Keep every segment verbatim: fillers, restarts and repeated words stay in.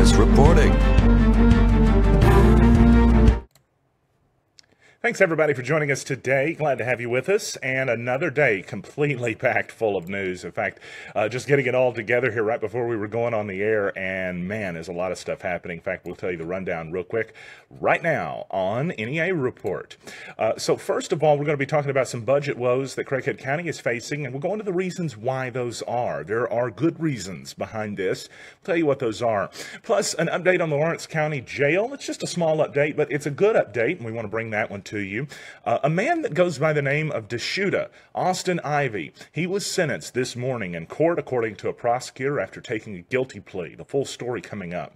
is reporting. Thanks, everybody, for joining us today. Glad to have you with us. And another day completely packed full of news. In fact, uh, just getting it all together here right before we were going on the air. And, man, there's a lot of stuff happening. In fact, we'll tell you the rundown real quick right now on N E A Report. Uh, so, first of all, we're going to be talking about some budget woes that Craighead County is facing. And we'll go into the reasons why those are. There are good reasons behind this. I'll tell you what those are. Plus, an update on the Lawrence County Jail. It's just a small update, but it's a good update. And we want to bring that one to you. Uh, a man that goes by the name of DeShooda, Austin Ivy, he was sentenced this morning in court, according to a prosecutor, after taking a guilty plea. The full story coming up.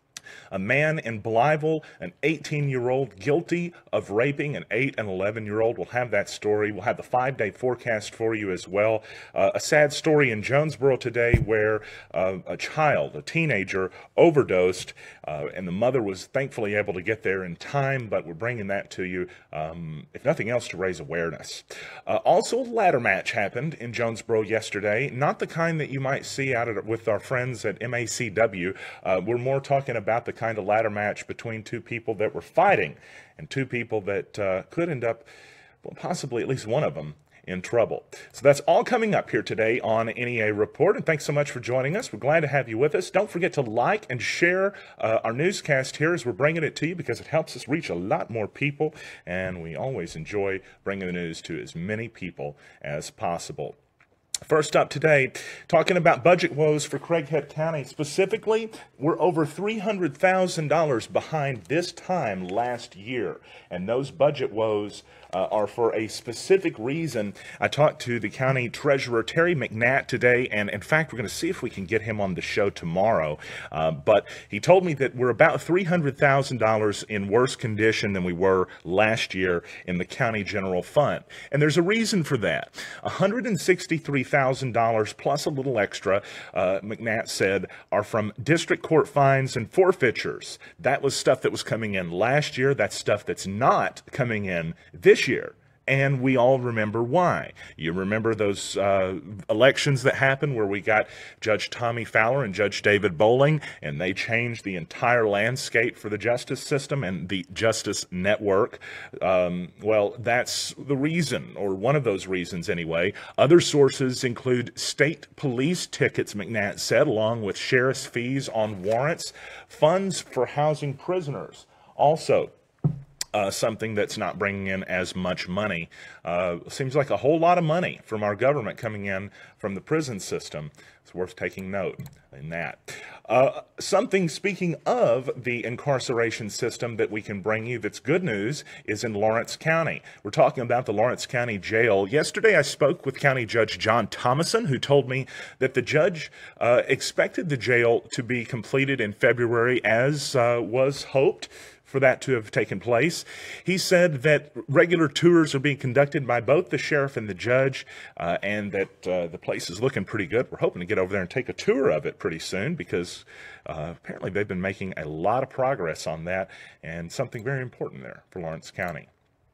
A man in Blytheville, an eighteen-year-old, guilty of raping an eight and eleven-year-old. We'll have that story. We'll have the five-day forecast for you as well. Uh, a sad story in Jonesboro today where uh, a child, a teenager, overdosed, uh, and the mother was thankfully able to get there in time, but we're bringing that to you, um, if nothing else, to raise awareness. Uh, also, a ladder match happened in Jonesboro yesterday. Not the kind that you might see out at, with our friends at M A C W. Uh, we're more talking about the kind of ladder match between two people that were fighting and two people that uh, could end up, well, possibly at least one of them, in trouble. So that's all coming up here today on N E A Report, and thanks so much for joining us. We're glad to have you with us. Don't forget to like and share uh, our newscast here as we're bringing it to you, because it helps us reach a lot more people, and we always enjoy bringing the news to as many people as possible. First up today, talking about budget woes for Craighead County. Specifically, we're over three hundred thousand dollars behind this time last year. And those budget woes uh, are for a specific reason. I talked to the county treasurer, Terry McNatt, today, and in fact, we're going to see if we can get him on the show tomorrow. Uh, but he told me that we're about three hundred thousand dollars in worse condition than we were last year in the county general fund. And there's a reason for that. one hundred sixty-three thousand dollars plus a little extra, uh, McNatt said, are from district court fines and forfeitures. That was stuff that was coming in last year. That's stuff that's not coming in this year. And we all remember why. You remember those uh, elections that happened where we got Judge Tommy Fowler and Judge David Bowling, and they changed the entire landscape for the justice system and the justice network. Um, well, that's the reason, or one of those reasons anyway. Other sources include state police tickets, McNatt said, along with sheriff's fees on warrants, funds for housing prisoners. Also, Uh, something that's not bringing in as much money. Uh, seems like a whole lot of money from our government coming in from the prison system. It's worth taking note in that. Uh, something, speaking of the incarceration system, that we can bring you that's good news is in Lawrence County. We're talking about the Lawrence County Jail. Yesterday I spoke with County Judge John Thomason, who told me that the judge uh, expected the jail to be completed in February, as uh, was hoped for that to have taken place. He said that regular tours are being conducted by both the sheriff and the judge, uh, and that uh, the place is looking pretty good. We're hoping to get over there and take a tour of it pretty soon, because uh, apparently they've been making a lot of progress on that, and something very important there for Lawrence County.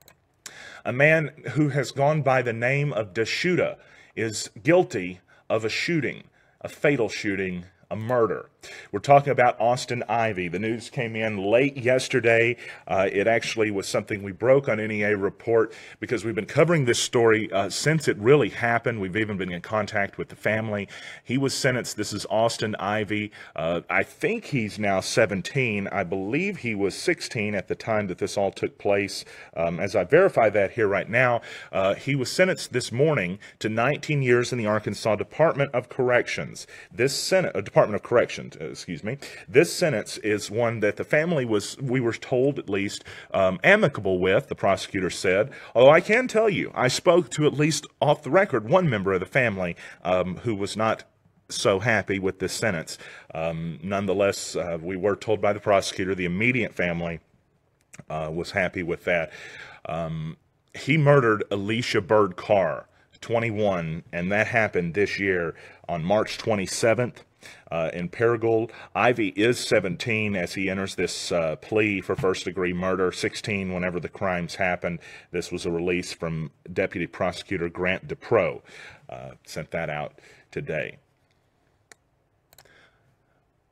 A man who has gone by the name of DeShooda is guilty of a shooting, a fatal shooting, a murder. We're talking about Austin Ivy. The news came in late yesterday. Uh, it actually was something we broke on N E A Report because we've been covering this story uh, since it really happened. We've even been in contact with the family. He was sentenced. This is Austin Ivy. Uh, I think he's now seventeen. I believe he was sixteen at the time that this all took place. Um, as I verify that here right now, uh, he was sentenced this morning to nineteen years in the Arkansas Department of Corrections. This Senate, uh, Department of Corrections, uh, excuse me. This sentence is one that the family was, we were told at least, um, amicable with, the prosecutor said. Although I can tell you, I spoke to at least off the record one member of the family um, who was not so happy with this sentence. Um, nonetheless, uh, we were told by the prosecutor the immediate family uh, was happy with that. Um, he murdered Alicia Bird Carr, twenty-one, and that happened this year on March twenty-seventh. Uh, in Paragould. Ivy is seventeen as he enters this uh, plea for first-degree murder, sixteen whenever the crimes happened. This was a release from Deputy Prosecutor Grant DePro. Uh, sent that out today.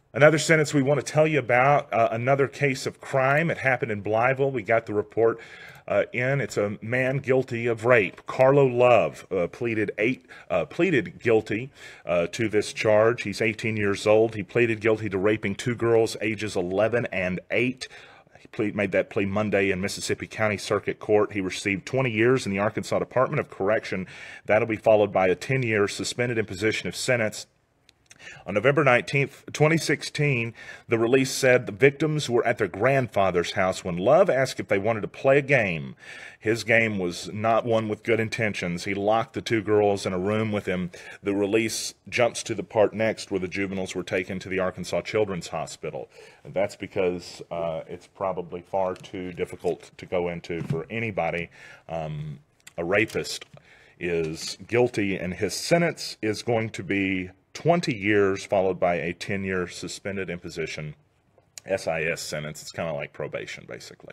Another sentence we want to tell you about, uh, another case of crime. It happened in Blytheville. We got the report uh, in. It's a man guilty of rape. Carlo Love uh, pleaded eight uh, pleaded guilty uh, to this charge. He's eighteen years old. He pleaded guilty to raping two girls ages eleven and eight. He plead, made that plea Monday in Mississippi County Circuit Court. He received twenty years in the Arkansas Department of Correction. That'll be followed by a ten-year suspended imposition of sentence. On November nineteenth, twenty sixteen, the release said the victims were at their grandfather's house when Love asked if they wanted to play a game. His game was not one with good intentions. He locked the two girls in a room with him. The release jumps to the part next where the juveniles were taken to the Arkansas Children's Hospital. And that's because uh, it's probably far too difficult to go into for anybody. Um, a rapist is guilty, and his sentence is going to be twenty years, followed by a ten-year suspended imposition S I S sentence. It's kind of like probation, basically.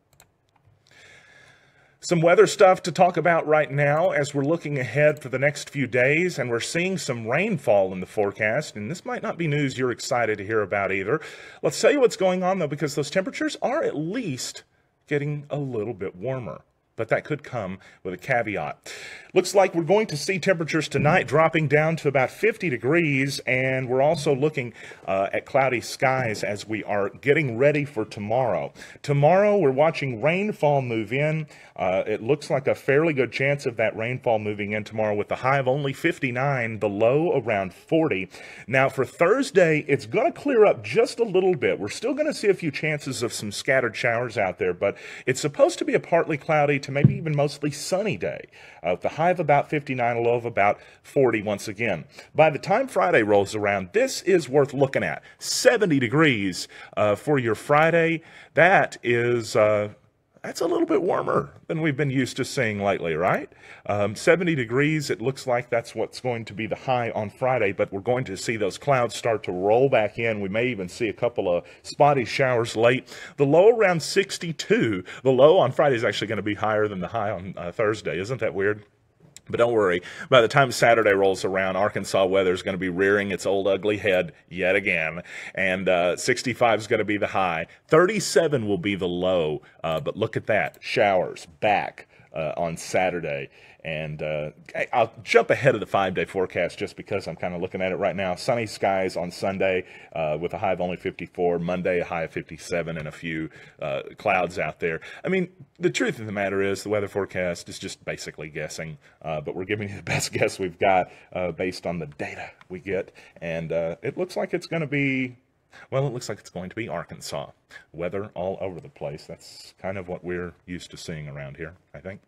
Some weather stuff to talk about right now as we're looking ahead for the next few days, and we're seeing some rainfall in the forecast, and this might not be news you're excited to hear about either. Let's tell you what's going on, though, because those temperatures are at least getting a little bit warmer. But that could come with a caveat. Looks like we're going to see temperatures tonight dropping down to about fifty degrees, and we're also looking uh, at cloudy skies as we are getting ready for tomorrow. Tomorrow, we're watching rainfall move in. Uh, it looks like a fairly good chance of that rainfall moving in tomorrow with the high of only fifty-nine, the low around forty. Now, for Thursday, it's going to clear up just a little bit. We're still going to see a few chances of some scattered showers out there, but it's supposed to be a partly cloudy to maybe even mostly sunny day. Uh, the high of about fifty-nine, a low of about forty once again. By the time Friday rolls around, this is worth looking at. seventy degrees uh, for your Friday. That is... Uh, That's a little bit warmer than we've been used to seeing lately, right? Um, seventy degrees, it looks like that's what's going to be the high on Friday, but we're going to see those clouds start to roll back in. We may even see a couple of spotty showers late. The low around sixty-two. The low on Friday is actually going to be higher than the high on uh, Thursday. Isn't that weird? But don't worry, by the time Saturday rolls around, Arkansas weather is going to be rearing its old ugly head yet again, and uh, sixty-five is going to be the high. thirty-seven will be the low, uh, but look at that, showers back uh, on Saturday. And uh, I'll jump ahead of the five-day forecast just because I'm kind of looking at it right now. Sunny skies on Sunday uh, with a high of only fifty-four. Monday, a high of fifty-seven and a few uh, clouds out there. I mean, the truth of the matter is the weather forecast is just basically guessing. Uh, but we're giving you the best guess we've got uh, based on the data we get. And uh, it looks like it's going to be... Well, it looks like it's going to be Arkansas. Weather all over the place. That's kind of what we're used to seeing around here, I think.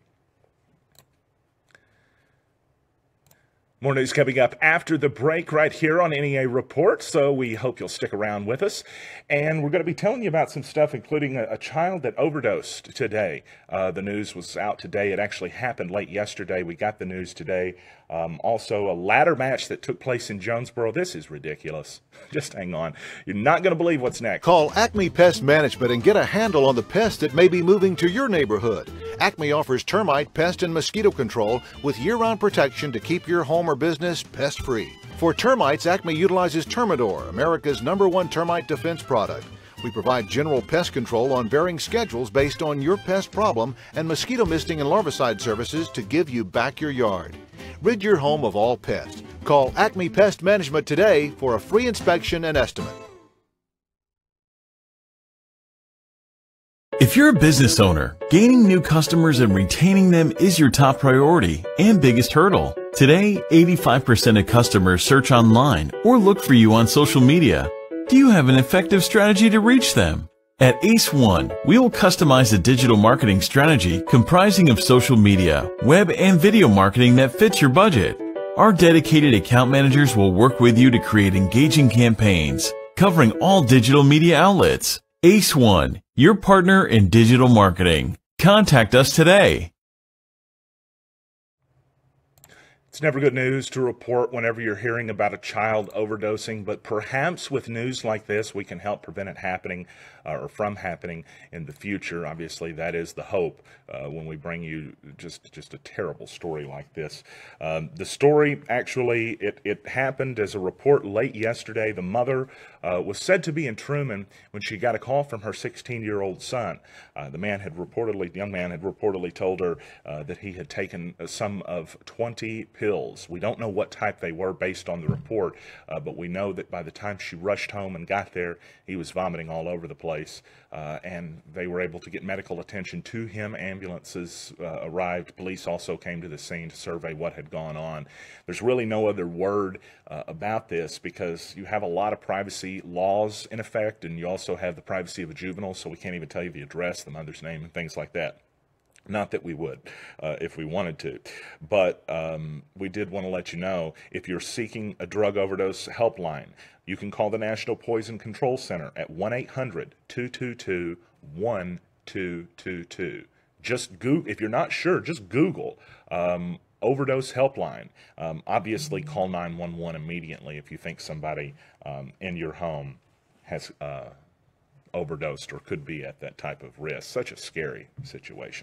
More news coming up after the break right here on N E A Report, so we hope you'll stick around with us. And we're going to be telling you about some stuff, including a, a child that overdosed today. Uh, the news was out today. It actually happened late yesterday. We got the news today. Um, also, a ladder match that took place in Jonesboro. This is ridiculous. Just hang on. You're not going to believe what's next. Call Acme Pest Management and get a handle on the pests that may be moving to your neighborhood. Acme offers termite, pest, and mosquito control with year-round protection to keep your home or business pest-free. For termites, Acme utilizes Termidor, America's number one termite defense product. We provide general pest control on varying schedules based on your pest problem and mosquito misting and larvicide services to give you back your yard. Rid your home of all pests. Call Acme Pest Management today for a free inspection and estimate. If you're a business owner, gaining new customers and retaining them is your top priority and biggest hurdle. Today, eighty-five percent of customers search online or look for you on social media. Do you have an effective strategy to reach them? At Ace One, we will customize a digital marketing strategy comprising of social media, web, and video marketing that fits your budget. Our dedicated account managers will work with you to create engaging campaigns, covering all digital media outlets. Ace One, your partner in digital marketing. Contact us today. It's never good news to report whenever you're hearing about a child overdosing, but perhaps with news like this, we can help prevent it happening uh, or from happening in the future. Obviously, that is the hope uh, when we bring you just, just a terrible story like this. Um, the story, actually, it, it happened as a report late yesterday. The mother uh, was said to be in Truman when she got a call from her sixteen-year-old son. Uh, the man had reportedly, the young man had reportedly told her uh, that he had taken some of twenty pills. We don't know what type they were based on the report, uh, but we know that by the time she rushed home and got there, he was vomiting all over the place, uh, and they were able to get medical attention to him. Ambulances uh, arrived. Police also came to the scene to survey what had gone on. There's really no other word uh, about this because you have a lot of privacy laws in effect, and you also have the privacy of a juvenile, so we can't even tell you the address, the mother's name, and things like that. Not that we would, uh, if we wanted to, but um, we did want to let you know, if you're seeking a drug overdose helpline, you can call the National Poison Control Center at one eight hundred, two two two, one two two two. Just Google, if you're not sure, just Google um, overdose helpline. Um, obviously, call nine one one immediately if you think somebody um, in your home has uh, overdosed or could be at that type of risk. Such a scary situation.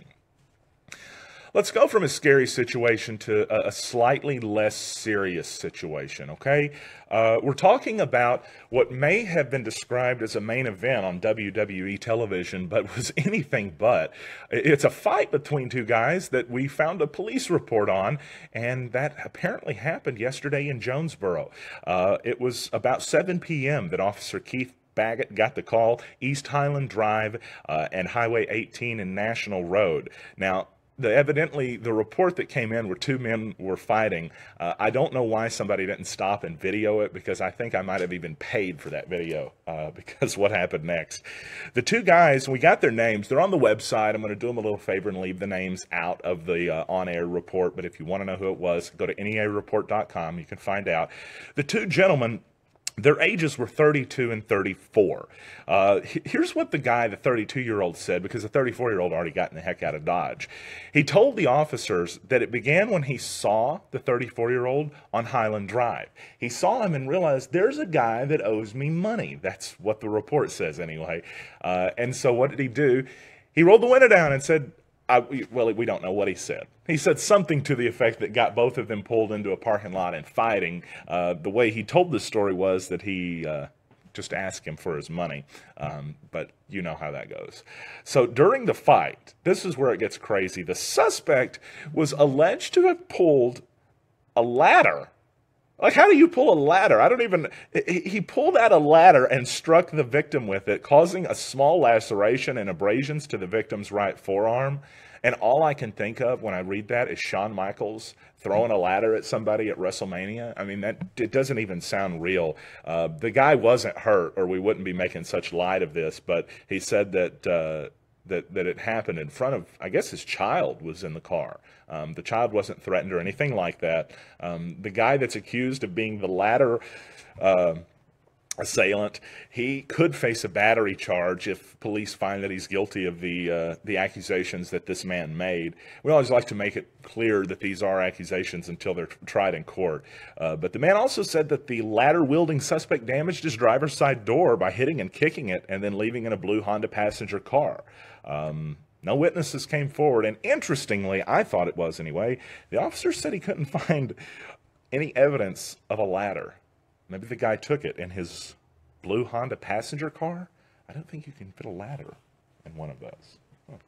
Let's go from a scary situation to a, a slightly less serious situation, okay? Uh, we're talking about what may have been described as a main event on W W E television, but was anything but. It's a fight between two guys that we found a police report on, and that apparently happened yesterday in Jonesboro. Uh, it was about seven p m that Officer Keith Baggett got the call, East Highland Drive uh, and Highway eighteen and National Road. Now, The, evidently, the report that came in where two men were fighting, uh, I don't know why somebody didn't stop and video it, because I think I might have even paid for that video, uh, because what happened next. The two guys, we got their names. They're on the website. I'm going to do them a little favor and leave the names out of the uh, on-air report, but if you want to know who it was, go to N E A report dot com. You can find out. The two gentlemen, their ages were thirty-two and thirty-four. Uh, here's what the guy, the thirty-two-year-old, said, because the thirty-four-year-old already gotten the heck out of Dodge. He told the officers that it began when he saw the thirty-four-year-old on Highland Drive. He saw him and realized, there's a guy that owes me money. That's what the report says anyway. Uh, and so what did he do? He rolled the window down and said, I, well, we don't know what he said. He said something to the effect that got both of them pulled into a parking lot and fighting. Uh, the way he told the story was that he uh, just asked him for his money, um, but you know how that goes. So during the fight, this is where it gets crazy. The suspect was alleged to have pulled a ladder. Like, how do you pull a ladder? I don't even... He pulled out a ladder and struck the victim with it, causing a small laceration and abrasions to the victim's right forearm. And all I can think of when I read that is Shawn Michaels throwing a ladder at somebody at WrestleMania. I mean, that it doesn't even sound real. Uh, the guy wasn't hurt, or we wouldn't be making such light of this, but he said that... Uh, That, that it happened in front of, I guess his child was in the car. Um, the child wasn't threatened or anything like that. Um, the guy that's accused of being the ladder uh, assailant, he could face a battery charge if police find that he's guilty of the uh, the accusations that this man made. We always like to make it clear that these are accusations until they're tried in court. Uh, but the man also said that the ladder-wielding suspect damaged his driver's side door by hitting and kicking it and then leaving in a blue Honda passenger car. Um, no witnesses came forward, and interestingly, I thought it was anyway, the officer said he couldn't find any evidence of a ladder. Maybe the guy took it in his blue Honda passenger car? I don't think you can fit a ladder in one of those. Huh.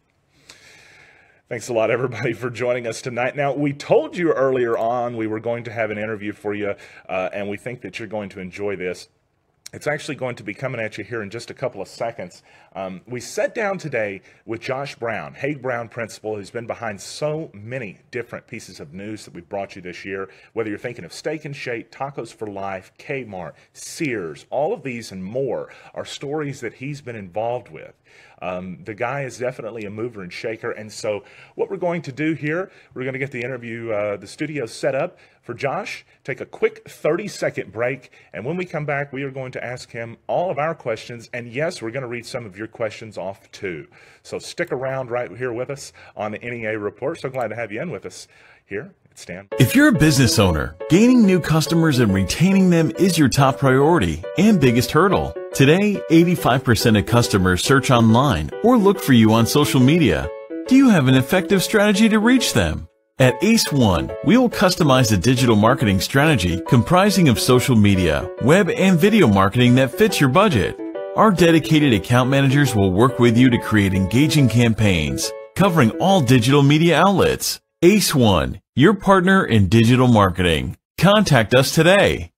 Thanks a lot, everybody, for joining us tonight. Now, we told you earlier on we were going to have an interview for you, uh, and we think that you're going to enjoy this. It's actually going to be coming at you here in just a couple of seconds. Um, we sat down today with Josh Brown, Haig Brown principal, who's been behind so many different pieces of news that we've brought you this year. Whether you're thinking of Steak and Shake, Tacos for Life, Kmart, Sears, all of these and more are stories that he's been involved with. Um, the guy is definitely a mover and shaker, and so what we're going to do here, we're going to get the interview, uh, the studio set up for Josh, take a quick thirty second break, and when we come back, we are going to ask him all of our questions, and yes, we're going to read some of your questions off too. So stick around right here with us on the N E A Report. So glad to have you in with us here It's Stan. If you're a business owner, gaining new customers and retaining them is your top priority and biggest hurdle. Today, eighty-five percent of customers search online or look for you on social media. Do you have an effective strategy to reach them? At Ace One, we will customize a digital marketing strategy comprising of social media, web, and video marketing that fits your budget. Our dedicated account managers will work with you to create engaging campaigns, covering all digital media outlets. Ace One, your partner in digital marketing. Contact us today.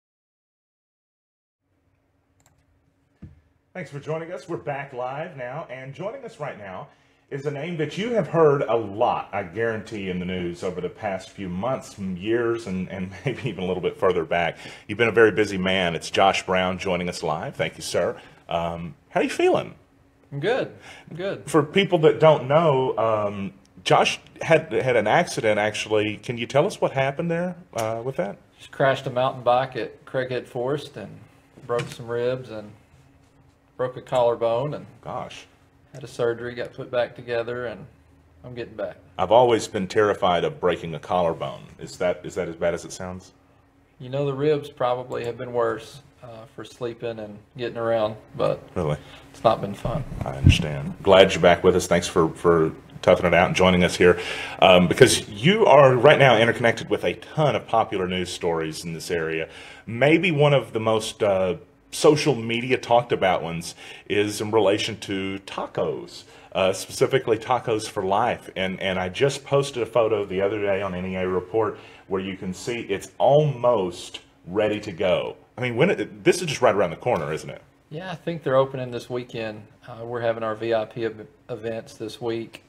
Thanks for joining us. We're back live now, and joining us right now is a name that you have heard a lot, I guarantee, in the news over the past few months, years, and, and maybe even a little bit further back. You've been a very busy man. It's Josh Brown joining us live. Thank you, sir. Um, how are you feeling? I'm good. I'm good. For people that don't know, um, Josh had had an accident, actually. Can you tell us what happened there uh, with that? Just crashed a mountain bike at Craighead Forest and broke some ribs and broke a collarbone and Gosh. had a surgery, got put back together, and I'm getting back. I've always been terrified of breaking a collarbone. Is that is that as bad as it sounds? You know, the ribs probably have been worse uh, for sleeping and getting around, but Really? it's not been fun. I understand. Glad you're back with us. Thanks for, for toughing it out and joining us here. Um, because you are right now interconnected with a ton of popular news stories in this area. Maybe one of the most uh, social media talked about ones is in relation to tacos, uh, specifically Tacos for Life. And, and I just posted a photo the other day on N E A Report where you can see it's almost ready to go. I mean, when it, this is just right around the corner, isn't it? Yeah, I think they're opening this weekend. Uh, we're having our V I P ev- events this week.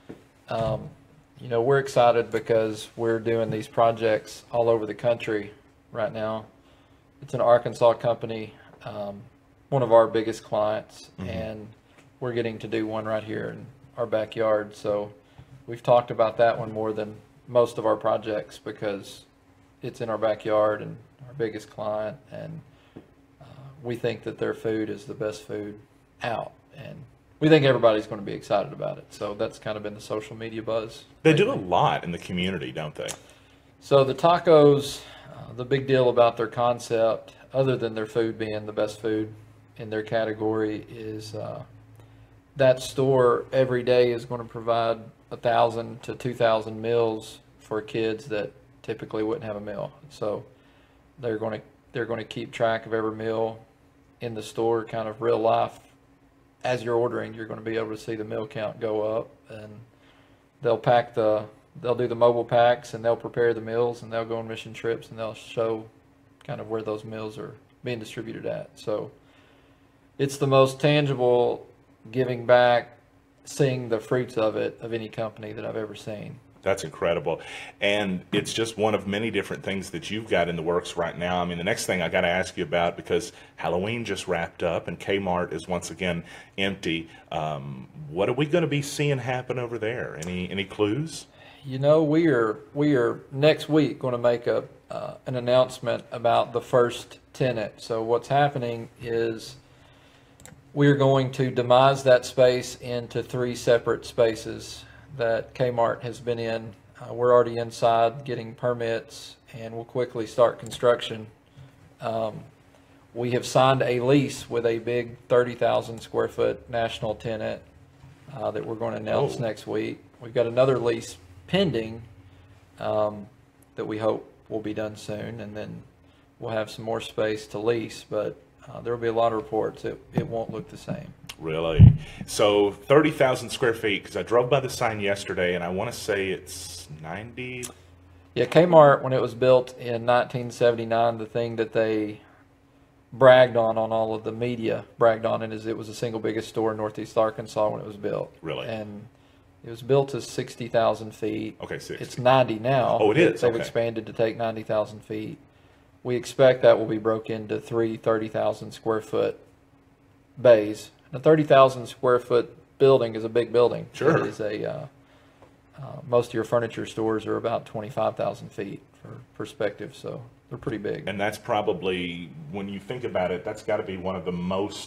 Um, you know, we're excited because we're doing these projects all over the country right now. It's an Arkansas company, um, one of our biggest clients, mm-hmm. and we're getting to do one right here in our backyard. So we've talked about that one more than most of our projects because it's in our backyard and our biggest client, and uh, we think that their food is the best food out, and we think everybody's going to be excited about it. So that's kind of been the social media buzz. They lately. do a lot in the community, don't they? So the tacos, uh, the big deal about their concept, other than their food being the best food in their category, is uh, that store every day is going to provide a thousand to two thousand meals for kids that typically wouldn't have a meal. So they're going to they're going to keep track of every meal in the store, kind of real life. As you're ordering, you're going to be able to see the meal count go up, and they'll pack the, they'll do the mobile packs, and they'll prepare the meals, and they'll go on mission trips, and they'll show kind of where those meals are being distributed at. So it's the most tangible giving back, seeing the fruits of it, of any company that I've ever seen. That's incredible. And it's just one of many different things that you've got in the works right now. I mean, the next thing I got to ask you about, because Halloween just wrapped up and Kmart is once again empty. Um, what are we going to be seeing happen over there? Any any clues? You know, we are we are next week going to make a uh, an announcement about the first tenant. So what's happening is we're going to demise that space into three separate spaces that Kmart has been in. Uh, we're already inside getting permits, and we'll quickly start construction. Um, we have signed a lease with a big thirty thousand square foot national tenant uh, that we're going to announce oh. next week. We've got another lease pending um, that we hope will be done soon, and then we'll have some more space to lease, but uh, there will be a lot of reports that it won't look the same. Really? So thirty thousand square feet, because I drove by the sign yesterday, and I want to say it's ninety? Yeah, Kmart, when it was built in nineteen seventy-nine, the thing that they bragged on, on all of the media, bragged on it, is it was the single biggest store in Northeast Arkansas when it was built. Really? And it was built to sixty thousand feet. Okay, sixty. It's ninety now. Oh, it is? They've okay. expanded to take ninety thousand feet. We expect that will be broken into three thirty thousand square foot bays. A thirty thousand square foot building is a big building. Sure. It is a, uh, uh, most of your furniture stores are about twenty-five thousand feet for perspective, so they're pretty big. And that's probably, when you think about it, that's got to be one of the most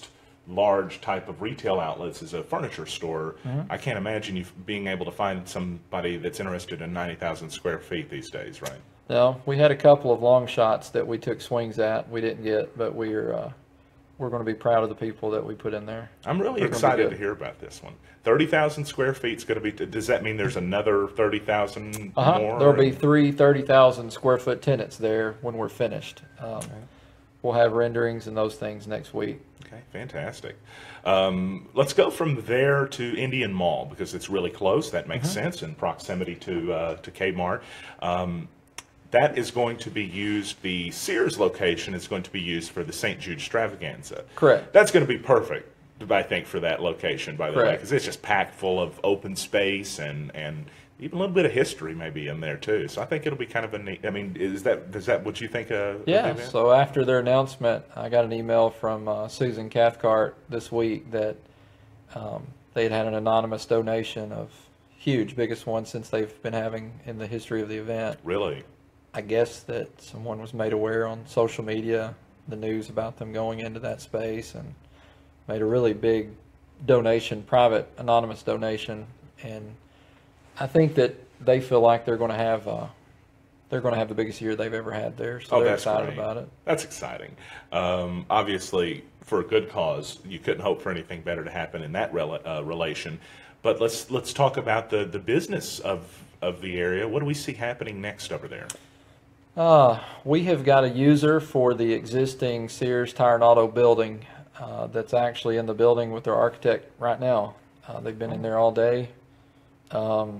large type of retail outlets as a furniture store, mm-hmm. I can't imagine you being able to find somebody that's interested in ninety thousand square feet these days, right? No, we had a couple of long shots that we took swings at. We didn't get, but we're uh, we're going to be proud of the people that we put in there. I'm really They're excited to hear about this one. thirty thousand square feet is going to be, does that mean there's another thirty thousand uh-huh. more? There'll be three thirty thousand square foot tenants there when we're finished. Um, okay. We'll have renderings and those things next week. Okay, fantastic. Um, let's go from there to Indian Mall because it's really close. That makes mm-hmm. sense in proximity to uh, to Kmart. Um, that is going to be used, the Sears location is going to be used for the Saint Jude Extravaganza. Correct. That's going to be perfect, I think, for that location, by the Correct. way, because it's just packed full of open space and, and even a little bit of history maybe in there too. So I think it'll be kind of a neat, I mean, is that, is that what you think? Uh, yeah, so after their announcement, I got an email from uh, Susan Cathcart this week that um, they had had an anonymous donation of huge, biggest one since they've been having in the history of the event. Really? I guess that someone was made aware on social media, the news about them going into that space, and made a really big donation, private anonymous donation, and I think that they feel like they're going to have uh, they're going to have the biggest year they've ever had there, so oh, they're that's excited great. about it. That's exciting. Um, obviously, for a good cause, you couldn't hope for anything better to happen in that rel uh, relation. But let's let's talk about the the business of of the area. What do we see happening next over there? Uh, we have got a user for the existing Sears Tire and Auto building uh, that's actually in the building with their architect right now. Uh, they've been in there all day. Um,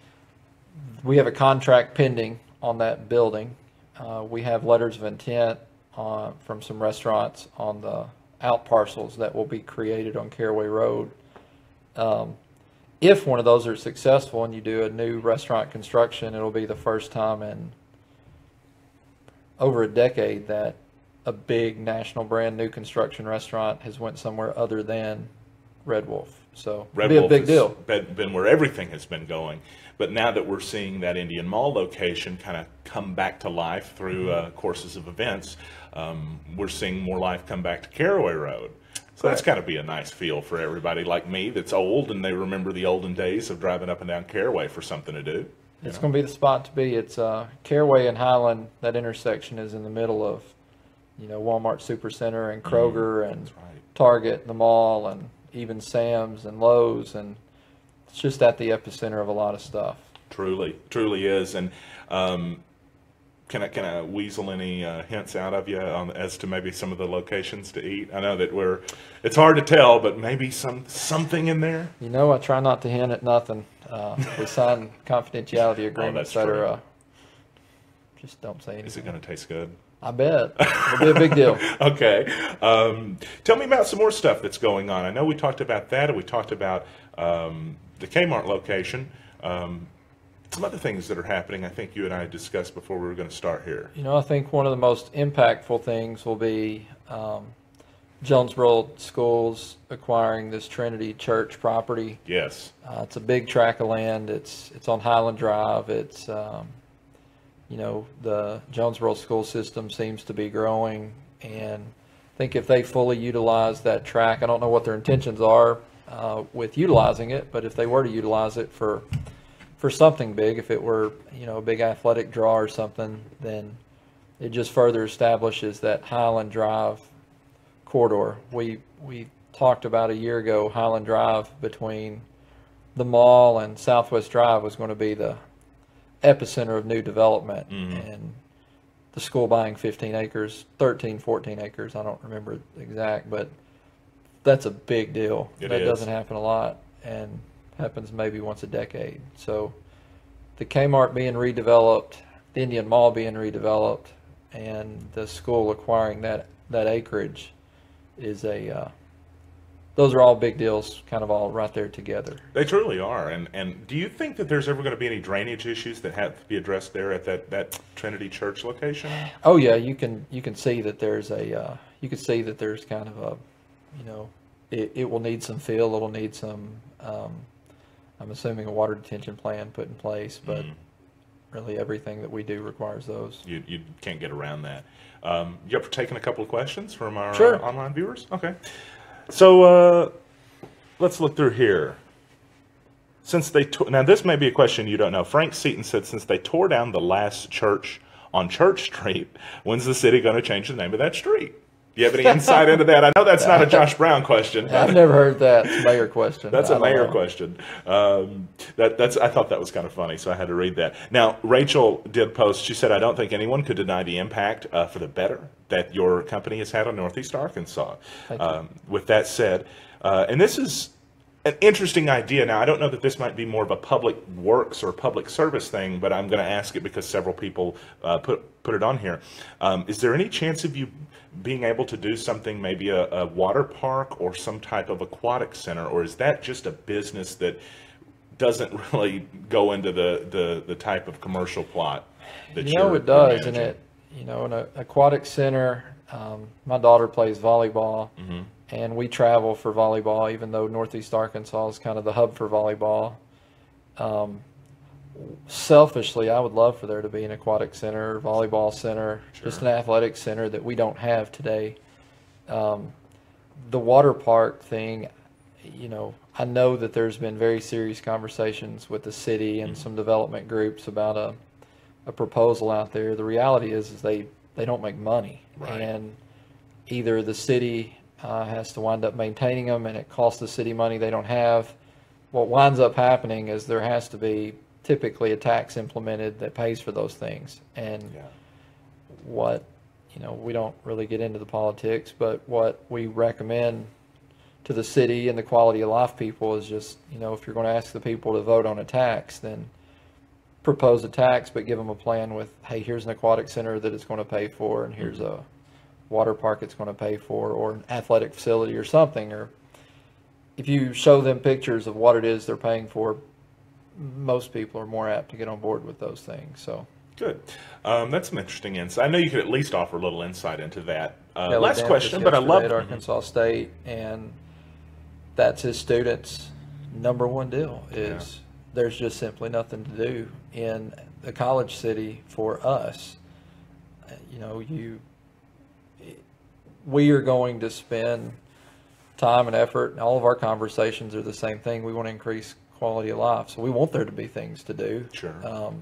we have a contract pending on that building. Uh, we have letters of intent uh, from some restaurants on the out parcels that will be created on Caraway Road. Um, if one of those are successful and you do a new restaurant construction, it'll be the first time in over a decade that a big national brand new construction restaurant has went somewhere other than Red Wolf. So Red it'll be Wolf a big deal. Been, been where everything has been going. But now that we're seeing that Indian Mall location kind of come back to life through uh, courses of events, um, we're seeing more life come back to Caraway Road. So that's got to be a nice feel for everybody like me that's old and they remember the olden days of driving up and down Caraway for something to do. It's going to be the spot to be. It's uh, Caraway and Highland. That intersection is in the middle of, you know, Walmart Supercenter and Kroger mm, and right. Target, the mall, and even Sam's and Lowe's, and it's just at the epicenter of a lot of stuff. Truly, truly is. And um, can I can I weasel any uh, hints out of you on, as to maybe some of the locations to eat? I know that we're it's hard to tell, but maybe some something in there. You know, I try not to hint at nothing. Uh, we sign confidentiality agreements oh, that are uh, just don't say anything. Is it going to taste good? I bet. It'll be a big deal. Okay. Um, tell me about some more stuff that's going on. I know we talked about that, and we talked about um, the Kmart location. Um, some other things that are happening I think you and I discussed before we were going to start here. You know, I think one of the most impactful things will be um, Jonesboro Schools acquiring this Trinity Church property. Yes. Uh, it's a big tract of land. It's it's on Highland Drive. It's um, you know, the Jonesboro school system seems to be growing, and I think if they fully utilize that track, I don't know what their intentions are uh, with utilizing it, but if they were to utilize it for for something big, if it were, you know, a big athletic draw or something, then it just further establishes that Highland Drive corridor. We we talked about a year ago, Highland Drive between the mall and Southwest Drive was going to be the epicenter of new development, mm-hmm. and the school buying fifteen acres, thirteen, fourteen acres, I don't remember the exact, but that's a big deal. It that is. Doesn't happen a lot and happens maybe once a decade. So the Kmart being redeveloped, the Indian Mall being redeveloped, and the school acquiring that, that acreage is a, uh, those are all big deals, kind of all right there together. They truly are. And and do you think that there's ever going to be any drainage issues that have to be addressed there at that, that Trinity Church location? Oh yeah, you can you can see that there's a uh, you can see that there's kind of a, you know, it, it will need some fill. It'll need some. Um, I'm assuming a water detention plan put in place, but mm. really everything that we do requires those. You you can't get around that. Um, you up for taking a couple of questions from our sure. uh, online viewers? Okay. So uh, let's look through here. Since they to- now this may be a question you don't know. Frank Seaton said since they tore down the last church on Church Street, when's the city going to change the name of that street? Do you have any insight into that? I know that's not a Josh Brown question. I've never heard that. It's a mayor question. That's a mayor know. question. Um, that, that's I thought that was kind of funny, so I had to read that. Now, Rachel did post, she said, I don't think anyone could deny the impact uh, for the better that your company has had on Northeast Arkansas. Um, with that said, uh, and this is an interesting idea. Now, I don't know that this might be more of a public works or public service thing, but I'm going to ask it because several people uh, put put it on here. Um, is there any chance of you being able to do something, maybe a, a water park or some type of aquatic center, or is that just a business that doesn't really go into the, the, the type of commercial plot that you you're know it does, managing? and it you know, in an aquatic center, um, my daughter plays volleyball, Mm-hmm. and we travel for volleyball, even though Northeast Arkansas is kind of the hub for volleyball. Um, selfishly, I would love for there to be an aquatic center, volleyball center, Sure. just an athletic center that we don't have today. Um, the water park thing, you know, I know that there's been very serious conversations with the city and some development groups about a, a proposal out there. The reality is, is they, they don't make money. Right. And either the city uh, has to wind up maintaining them and it costs the city money they don't have. What winds up happening is there has to be typically a tax implemented that pays for those things. And Yeah. what, you know, we don't really get into the politics, but what we recommend to the city and the quality of life people is just, you know, if you're going to ask the people to vote on a tax, then propose a tax, but give them a plan with, hey, here's an aquatic center that it's going to pay for, and here's a water park it's going to pay for, or an athletic facility or something. Or if you show them pictures of what it is they're paying for, most people are more apt to get on board with those things. So Good. Um, that's some interesting insight. I know you could at least offer a little insight into that. Uh, Kelly last Dent question, was but I yesterday love at Arkansas State, and that's his students' number one deal is there's just simply nothing to do in the college city for us. You know, you we are going to spend time and effort, and all of our conversations are the same thing. We want to increase quality of life, so we want there to be things to do. Sure. Um,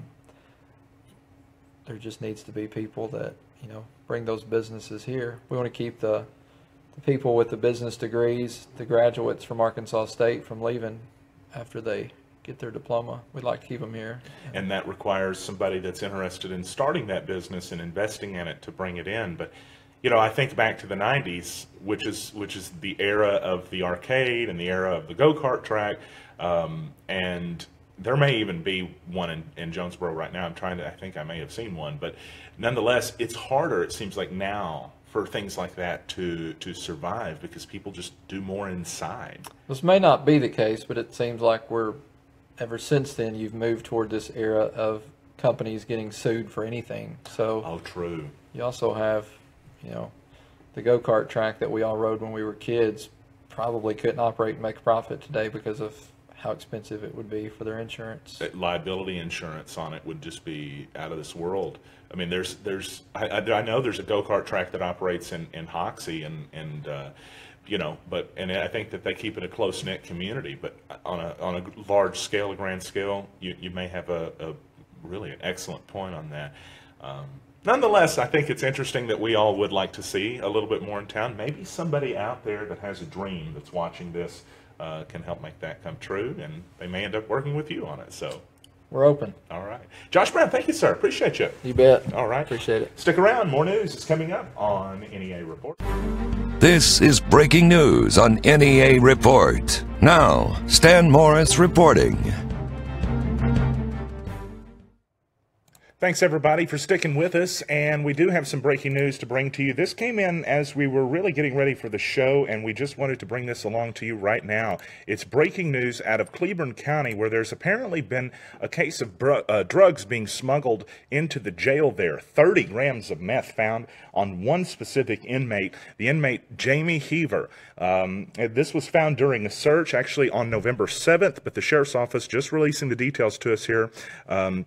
there just needs to be people that, you know, bring those businesses here. We want to keep the, the people with the business degrees, the graduates from Arkansas State from leaving after they get their diploma. We'd like to keep them here. And that requires somebody that's interested in starting that business and investing in it to bring it in. But, you know, I think back to the nineties, which is which is the era of the arcade and the era of the go-kart track. Um, and there may even be one in, in Jonesboro right now. I'm trying to, I think I may have seen one. But nonetheless, it's harder, it seems like now, for things like that to, to survive because people just do more inside. This may not be the case, but it seems like we're, ever since then, you've moved toward this era of companies getting sued for anything. So Oh, true. you also have, you know, the go-kart track that we all rode when we were kids probably couldn't operate and make a profit today because of how expensive it would be for their insurance. That liability insurance on it would just be out of this world. I mean, there's, there's, I, I, I know there's a go-kart track that operates in, in Hoxie and, and, uh, you know, but, and I think that they keep it a close-knit community, but on a, on a large scale, a grand scale, you, you may have a, a really an excellent point on that. Um, nonetheless, I think it's interesting that we all would like to see a little bit more in town. Maybe somebody out there that has a dream that's watching this uh, can help make that come true, and they may end up working with you on it. So We're open. all right. Josh Brown, thank you, sir. Appreciate you. You bet. All right. Appreciate it. Stick around. More news is coming up on N E A Report. This is breaking news on N E A Report. Now, Stan Morris reporting. Thanks, everybody, for sticking with us, and we do have some breaking news to bring to you. This came in as we were really getting ready for the show, and we just wanted to bring this along to you right now. It's breaking news out of Cleburne County, where there's apparently been a case of br- uh, drugs being smuggled into the jail there. thirty grams of meth found on one specific inmate, the inmate Jamie Heaver. Um, this was found during a search, actually on November seventh, but the Sheriff's Office just releasing the details to us here. Um,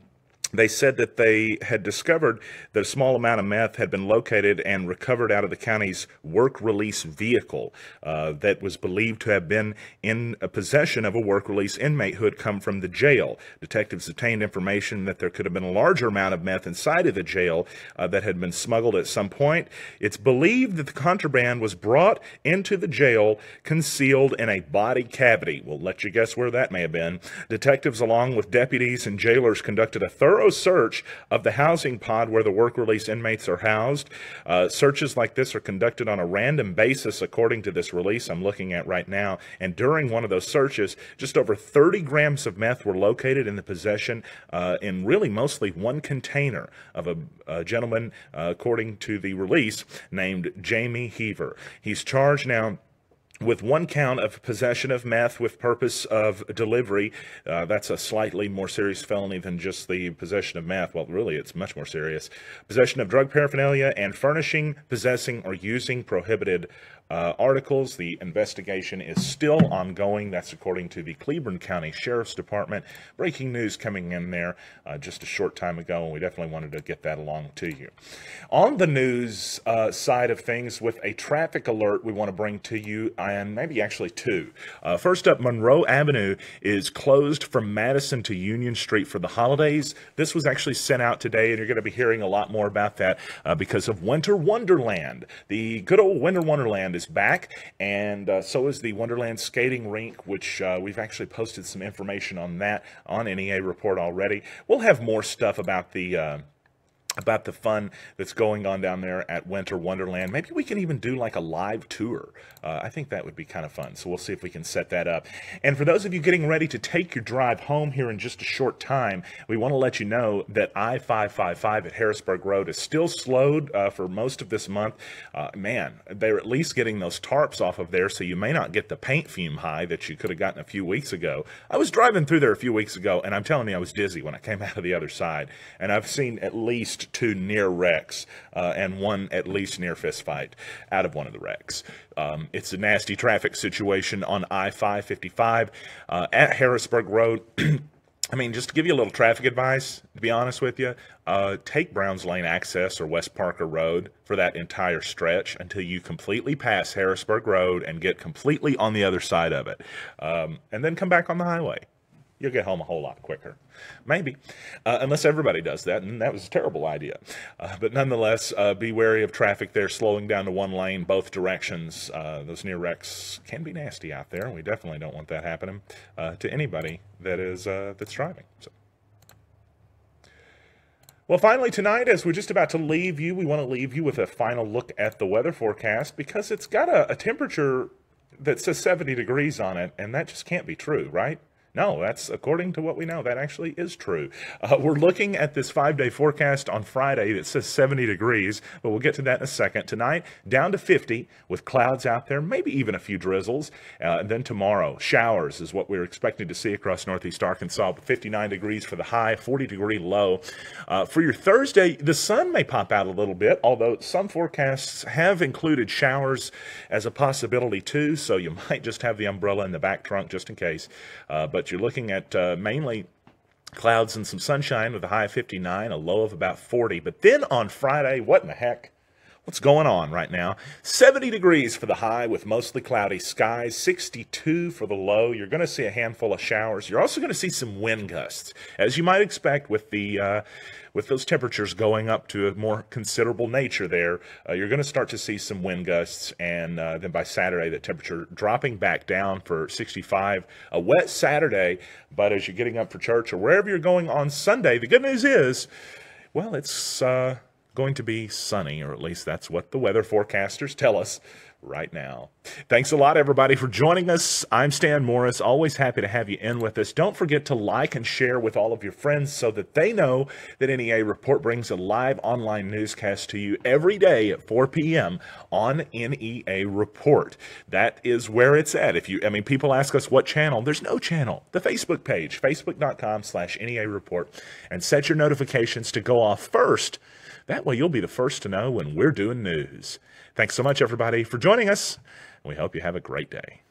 They said that they had discovered that a small amount of meth had been located and recovered out of the county's work release vehicle uh, that was believed to have been in a possession of a work release inmate who had come from the jail. Detectives obtained information that there could have been a larger amount of meth inside of the jail uh, that had been smuggled at some point. It's believed that the contraband was brought into the jail concealed in a body cavity. We'll let you guess where that may have been. Detectives, along with deputies and jailers, conducted a thorough search of the housing pod where the work release inmates are housed. Uh, searches like this are conducted on a random basis according to this release I'm looking at right now. And during one of those searches, just over thirty grams of meth were located in the possession uh, in really mostly one container of a, a gentleman, uh, according to the release, named Jamie Heaver. He's charged now with one count of possession of meth with purpose of delivery. Uh, that's a slightly more serious felony than just the possession of meth. Well, really, it's much more serious. Possession of drug paraphernalia and furnishing, possessing, or using prohibited uh, articles. The investigation is still ongoing. That's according to the Cleburne County Sheriff's Department. Breaking news coming in there uh, just a short time ago, and we definitely wanted to get that along to you. On the news uh, side of things, with a traffic alert we want to bring to you, and maybe actually two. Uh, first up, Monroe Avenue is closed from Madison to Union Street for the holidays. This was actually sent out today, and you're going to be hearing a lot more about that uh, because of Winter Wonderland. The good old Winter Wonderland is back, and uh, so is the Wonderland Skating Rink, which uh, we've actually posted some information on that on N E A Report already. We'll have more stuff about the uh, about the fun that's going on down there at Winter Wonderland. Maybe we can even do like a live tour. Uh, I think that would be kind of fun. So we'll see if we can set that up. And for those of you getting ready to take your drive home here in just a short time, we want to let you know that I five five five at Harrisburg Road is still slowed uh, for most of this month. Uh, man, they're at least getting those tarps off of there, so you may not get the paint fume high that you could have gotten a few weeks ago. I was driving through there a few weeks ago, and I'm telling you, I was dizzy when I came out of the other side. And I've seen at least two near wrecks uh, and one at least near fist fight out of one of the wrecks. Um, it's a nasty traffic situation on I five fifty-five uh, at Harrisburg Road. I mean, just to give you a little traffic advice, to be honest with you, uh, take Browns Lane Access or West Parker Road for that entire stretch until you completely pass Harrisburg Road and get completely on the other side of it. Um, and then come back on the highway. You'll get home a whole lot quicker. Maybe. Uh, unless everybody does that, and that was a terrible idea. Uh, but nonetheless, uh, be wary of traffic there, slowing down to one lane, both directions. Uh, those near wrecks can be nasty out there, and we definitely don't want that happening uh, to anybody that is uh, that's driving. So. Well, finally tonight, as we're just about to leave you, we want to leave you with a final look at the weather forecast, because it's got a, a temperature that says seventy degrees on it, and that just can't be true, right? No, that's according to what we know. That actually is true. Uh, we're looking at this five-day forecast on Friday that says seventy degrees, but we'll get to that in a second. Tonight, down to fifty with clouds out there, maybe even a few drizzles. Uh, and then tomorrow, showers is what we're expecting to see across northeast Arkansas. fifty-nine degrees for the high, forty degree low. Uh, for your Thursday, the sun may pop out a little bit, although some forecasts have included showers as a possibility too, so you might just have the umbrella in the back trunk just in case. Uh, but you're looking at uh, mainly clouds and some sunshine with a high of fifty-nine, a low of about forty. But then on Friday, what in the heck? What's going on right now? seventy degrees for the high with mostly cloudy skies, sixty-two for the low. You're going to see a handful of showers. You're also going to see some wind gusts, as you might expect with the uh, with those temperatures going up to a more considerable nature there. Uh, you're going to start to see some wind gusts, and uh, then by Saturday, the temperature dropping back down for sixty-five. A wet Saturday, but as you're getting up for church or wherever you're going on Sunday, the good news is, well, it's uh, going to be sunny, or at least that's what the weather forecasters tell us right now. Thanks a lot, everybody, for joining us. I'm Stan Morris. Always happy to have you in with us. Don't forget to like and share with all of your friends so that they know that N E A Report brings a live online newscast to you every day at four p m on N E A Report. That is where it's at. If you, I mean, people ask us what channel. There's no channel. The Facebook page, facebook.com slash NEA Report, and set your notifications to go off first. That way you'll be the first to know when we're doing news. Thanks so much, everybody, for joining us. We hope you have a great day.